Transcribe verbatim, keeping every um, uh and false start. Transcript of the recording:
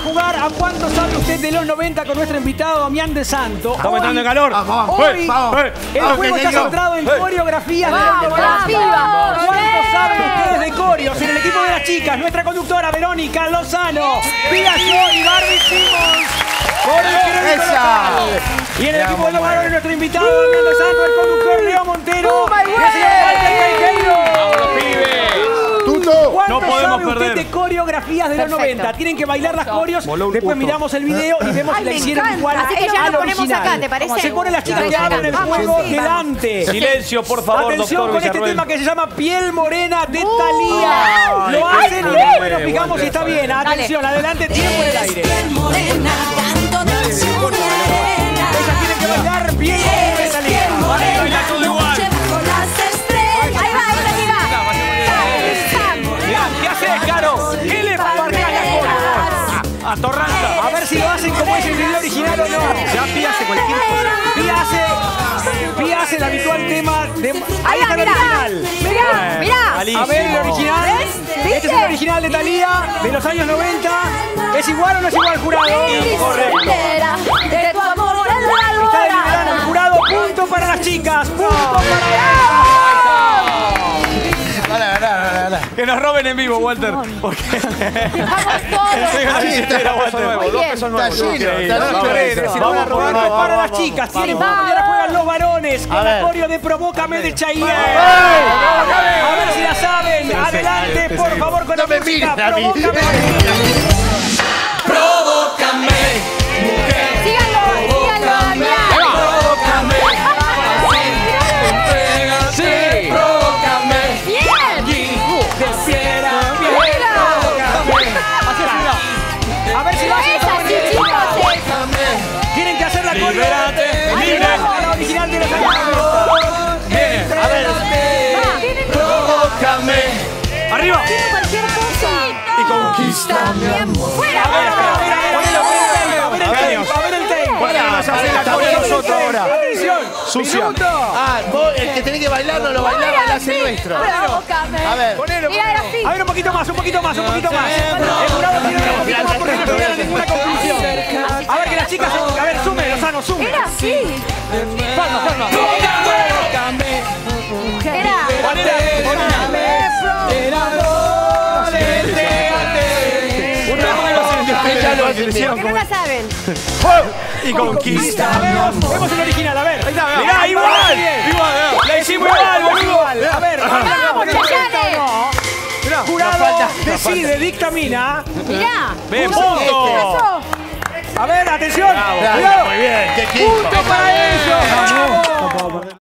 jugar a cuánto sabe usted de los noventa con nuestro invitado Damián de Santo. Estamos entrando en calor. Vamos, hoy vamos. El vamos, juego está centrado en coreografías de los noventa. ¿Cuánto saben ustedes de coreos? En el equipo de las chicas, nuestra conductora Verónica Lozano, Pia Yo y Barbie Simmons. ¡Esa! Y en el equipo de los varones, nuestro invitado Damián de Santo, el conductor Leo Montero. Y el señor Walter Teijeiro. ¡Vamos, pibes! ¿Cuánto No podemos sabe usted perder. de coreografías de los noventa? Tienen que bailar las coreos, después miramos el video y vemos si Ay, la me hicieron encanta. igual Así que ya al lo ponemos original. acá, ¿te parece? Se ponen las chicas que abren el Vamos, juego sí, delante. Silencio, por favor, Atención doctor con este Villarruel. tema que se llama Piel Morena de Uh, Thalía. ay, Lo qué hacen y bueno, después nos fijamos si está bien. Dale. Atención, adelante, tiempo en el aire. Piel morena, canto de azul y arena. Ellas tienen que bailar Piel Morena de Thalía. Piel morena, todo igual. noche bajo las estrellas. Ahí va, ahí va, ahí va. Mirá, ¿qué haces, Caro? ¿Qué le marcas la cola? Atorranta. A ver si lo hacen como es el video original o no. Ya Pia hace cualquier cosa. Pia hace, Pia hace el habitual tema de... Ahí está va, el mirá. original. Mirá, mirá. A ver el original. ¿Ves? Este es el original de Thalía, de los años noventa. ¿Es igual o no es igual, jurado? Correcto. De tu amor en la Está deliberando el jurado. Punto para las chicas. Punto para Que nos roben en vivo, Walter. Porque... Vamos todos. Soy una billetera, Walter. Muy Dos bien. pesos nuevos. Está lleno, Increíble. está Vamos, lleno. Pérez, Si vamos, van a robar, no es vamos, para las vamos, chicas. vamos. Tienen y ahora juegan los varones con A la ver. coreo de Provócame de Chayanne. A ver si la saben. Adelante, por favor, con la No me música. miren a mí. Provócame. Síganlo, síganlo, Damián. Sí. Provócame. Bien. A ver si lo hacen Es como así, en el- chicos. es- Tienen que hacer la coreo. Libérate, libre. La original de los años noventa. Bien. A ver. Provócame. Arriba. Tiene cualquier cosa. Y conquista. Fuera. A ver, a ver, a ver, a ver el tape, a ver el tape, a ver el tape. Bueno, vamos a hacer la coreo nosotros ahora. Atención. Sucia. Minuto. Ah, vos, el que tenés que bailar no lo bailás, bailás el nuestro. Provócame. A ver. Ponelo, Mira, era así. A ver, un poquito más, un poquito más, un poquito más. El jurado tiene un poquito más porque no llegaron a ninguna conclusión. A ver, que las chicas... A ver, sume, Lozano, sume. Era así. Palma, palma. Era. Ella lo hace bien. ¿Por qué no la saben? Y conquista. Vemos, vemos el original, a ver. Mirá, igual. Igual. La hicimos igual, boludo. A ver, Vamos, Chayanne. jurado decide, dictamina. Mirá. Ve, Punto. punto. ¿Qué pasó? A ver, atención. Bravo, Cuidado. muy bien, qué equipo. Punto para ellos. Bravo.